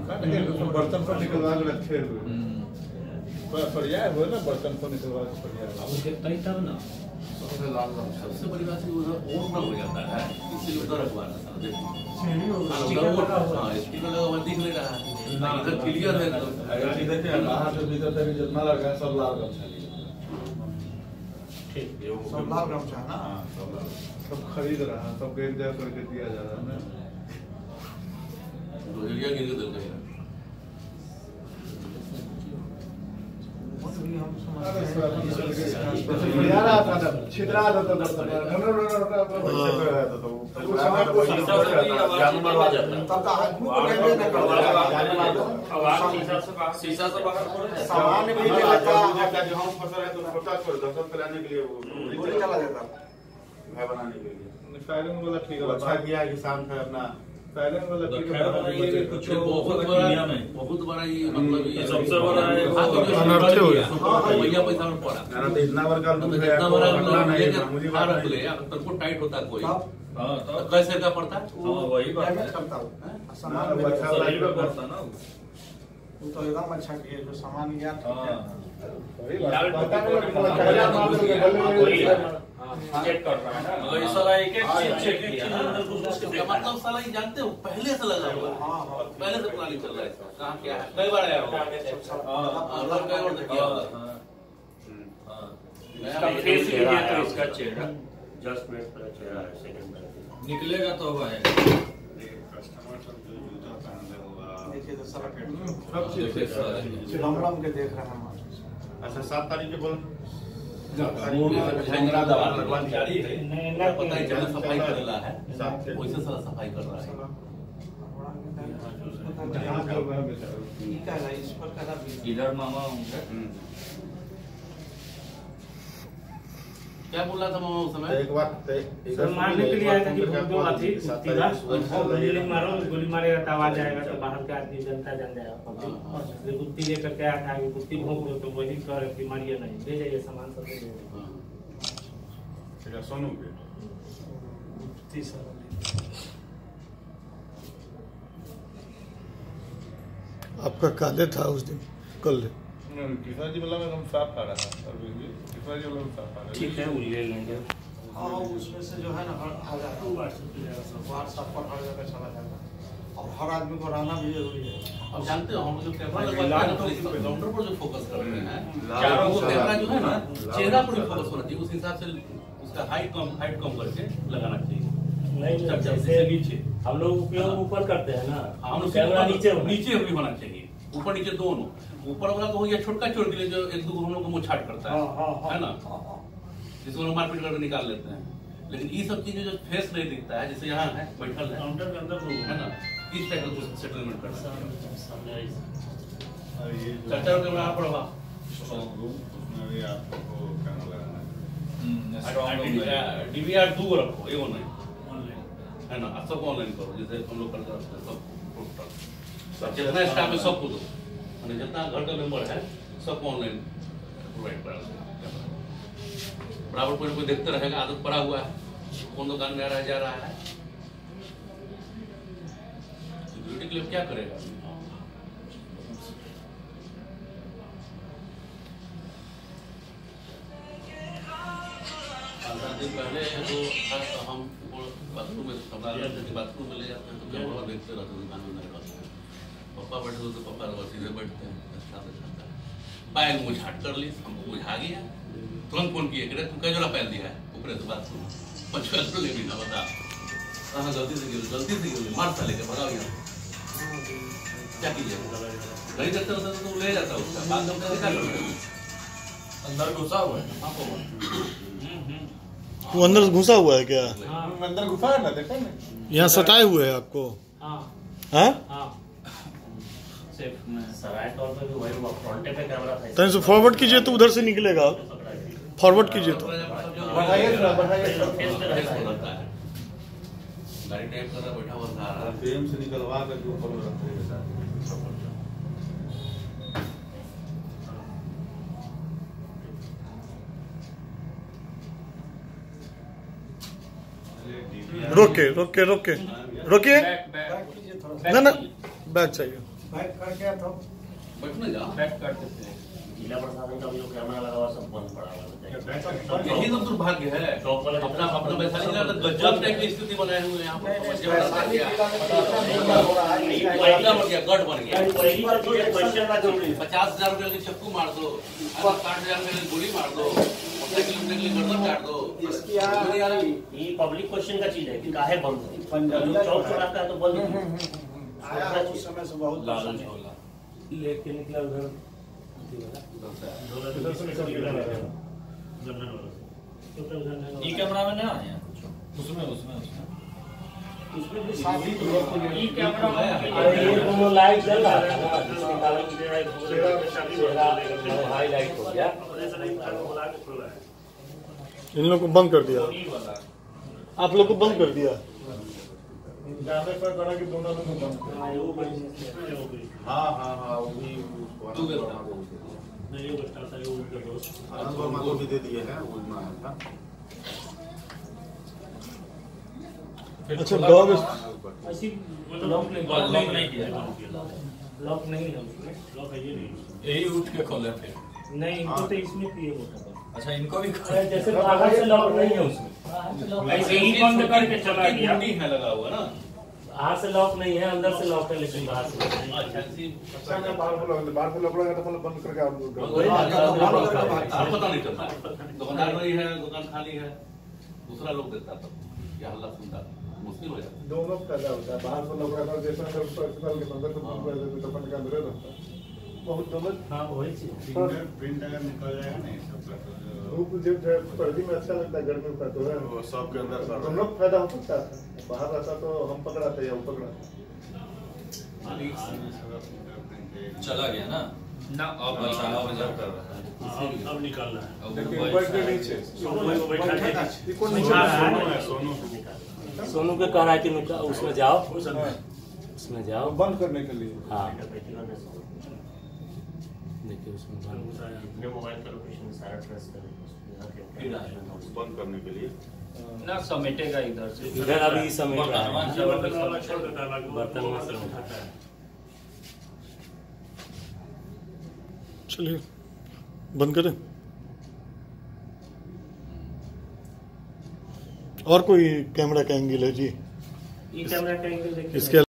बर्तन पर निकलवा के रखे हुए फरिया हुए ना, बर्तन पर निकलवा के फरिया तब ना सबसे बड़ी बात ओवर हो जाता है, इसलिए उधर रखवाना था। स्पीकर लगा हुआ दिख नहीं रहा है, इधर क्लियर है। देखिए बाहर से भीतर तक जितना लगा सब लाल गमछा लिया, सब लाल गमछा है ना, सब खरीद रहा है, सब एक जगह करके दिया जा रहा है ना। छिद्रा शीशा से सामान भी लेता जो हम फसल है तो छोटा छोड़ दस्तखत कराने के लिए वो गोली चला देता घर बनाने के लिए। फायरिंग वाला ठीक है, अच्छा किया किसान का अपना फायरिंग वाला ठीक है। कुछ बहुत बड़ा ये मतलब सबसे बड़ा अनर्थ हो गया भैया पैसा में पड़ा इतना बड़ा इतना बड़ा तो टाइट होता कोई कैसे का पड़ता वही बात करता हूँ सामान पड़ता ना, तो एकदम अच्छा किए जो सामान गया चेक कर रहा है ना, ये साला एक एक चीज चेक किया मतलब साला ये जानते हो पहले से लगा हुआ है, पहले से प्लानिंग चल रहा है। कहाँ क्या है, कई बार आया होगा कई बार किया होगा। इसका फेस लीजिए तो इसका चेहरा जस्ट मिनट पर चेहरा है, सेकंड में निकलेगा तो होगा है। कस्टमर सब जो जूता पहनते होगा देखिए तो सारा सब चीज लम के देख रहे हैं। अच्छा 7 तारीख के बोल जारी है, पता ही चला सफाई कर रहा है, वैसे सारा सफाई कर रहा है। इधर मामा होंगे। क्या बोल रहा था मामा उस समय? एक बात सर मारने के लिए आया था कि जो अथी गोली मारेगा तो आवाज आएगा तो बाहर के आदमी जनता जान जाएगा। कुत्ती लेकर के आया था कि कुत्ती भोंक दो तो वही कह रहे कि मारिए नहीं, ले जाइए सामान सब ले जाइए। सोनू के आपका काले था उस दिन कल किसान जी वाला में हम साफ आ रहा है, और किसान जी वाला में साफ आ रहा है। ठीक है वो ले लेंगे। हाँ उसमें से जो है ना आ जाएगा व्हाट्सएप पर हर जगह चला जाएगा और हर आदमी को रहना भी जरूरी है। अब जानते हो हम जो कैमरा लगवाते हैं तो काउंटर पर जो फोकस कर रहे हैं, चारों को कैमरा जो है ना चेहरा पर भी फोकस होना चाहिए, उस हिसाब से उसका हाइट कम करके लगाना चाहिए। नहीं जैसे नीचे हम लोग उपयोग ऊपर करते हैं ना, हम लोग कैमरा नीचे भी होना चाहिए, ऊपर नीचे दोनों। ऊपर वाला तो हो गया छोटका चोर के लिए जो एक दो हम लोग को मुछाट करता है ना, जिसको लोग मारपीट करके निकाल लेते हैं। लेकिन ये सब चीजें जो फेस नहीं दिखता है, जैसे यहाँ है बैठल है काउंटर के अंदर है ना, इस टाइप का कुछ सेटलमेंट करना है। चर्चा के यहाँ पर उसमें भी आपको कैमरा लगाना है। DVR 2 रखो, एगो नहीं है ना, सबको ऑनलाइन करो जैसे हम लोग करते हैं सब जितना स्टाफ है सबको दो, जितना घर का मेंबर है सबको ऑनलाइन प्रोवाइड करा बराबर। कोई देखते रहेगा, आदत पड़ा हुआ है, कौन दुकान में आ रहा है जा रहा है, सिक्योरिटी के लिए क्या करेगा? पहले जो था तो हम बाथरूम में बाथरूम में ले जाते हैं तो कैमरा देखते रहते दुकान में नहीं रहते। पापा बैठे तो पापा सीधे बैठते हैं, पैर मुझाट कर ली, हमको बुझा गया, तुरंत फोन किए कि तू क्या जोड़ा पैर दिया है ऊपर से बाथरूम पचपन ले भी ना बता गलती से गिर मार सा लेके भगाओ यहाँ, क्या कीजिए? नहीं देखते होते तो ले जाता उसका बाद में अंदर घुसा हुआ है। वो अंदर घुसा हुआ है क्या? अंदर घुसा है ना, देखा ना यहाँ सटाए हुए है आपको? हाँ तो इसे फॉरवर्ड कीजिए तो उधर से निकलेगा, फॉरवर्ड कीजिए तो गाड़ी टाइप कर रहा बैठा हुआ था, फ्रेम से निकलवा करके ऊपर में रखते हैं। रोके रोके रोके रोकिए, ना ना बैग चाहिए। बैठने जाओ। जिला प्रशासन का भी जो कैमरा लगा हुआ सब बंद पड़ा हुआ है। यही तो दुर्भाग्य है। अपना अपना वैशाली जिला तो गजब टाइप की स्थिति बनाए हुए हैं यहाँ पर। गढ़ बन गया। 50,000 रुपये की चक्कू मार दो, 60,000 रुपये की गोली मार दो, 15 किलोमीटर के लिए गर्दन काट दो। ये पब्लिक क्वेश्चन का चीज है कि काहे बंद है। चौक चौराहा है तो बंद उस समय से बहुत लालच होला। लेके निकला उधर ये कैमरा में ना आया उसमें ये कैमरा ये दोनों लाइट जल रहा था हाईलाइट हो गया। इन लोग को बंद कर दिया, आप लोग को बंद कर दिया। जाने पर करा कि दोनों लोग बंद कर। हाँ वो भी आनंद वर्मा को भी दे दिए हैं, वो बनाया था। अच्छा डॉग ऐसी लॉक नहीं किया, लॉक नहीं है उसमें, लॉक है ये नहीं, यही उठ के खोले फिर। नहीं इनको तो इसमें किए होता था। अच्छा इनको भी जैसे बाहर से लॉक नहीं है उसमें, ऐसे ही बंद करके चला गया। है लगा हुआ ना, बाहर से लॉक नहीं है, अंदर से लॉक है, लेकिन बाहर से नहीं है। अच्छा ना बाहर को लगा तो बंद करके आप पता नहीं चलता। दुकानदार नहीं है, दुकान खाली है, दूसरा लोग देता था, क्या हल्ला सुनता, मुश्किल हो जाता। दोनों पैदा होता है। बाहर को लग रहा था जैसे अंदर पर्सनल के अंदर तो दुकान के अंदर रहता है। बहुत गलत। हाँ वही चीज प्रिंट अगर निकल जाएगा नहीं धूप जब सर्दी में अच्छा लगता है, गर्मी में तो है वो सब के अंदर कर दोनों फायदा हो सकता है। बाहर रहता तो हम पकड़ाते या वो पकड़ाते। चला गया ना ना अब अच्छा ऑब्जर्व कर रहा है। अब निकालना है। लेकिन ऊपर के नीचे सोनू के कह रहा है कि उसमें जाओ, उसमें जाओ बंद करने के लिए। हाँ देखिए उसमें बंद, अपने मोबाइल का लोकेशन सारा ट्रेस करें बंद करने के लिए ना समेटेगा इधर से, इधर अभी समेट रहा है, बर्तन बर्तन में समेट। चलिए बंद करें। और कोई कैमरा का एंगल है जी ये कैमरा का एंगल देखिए इसके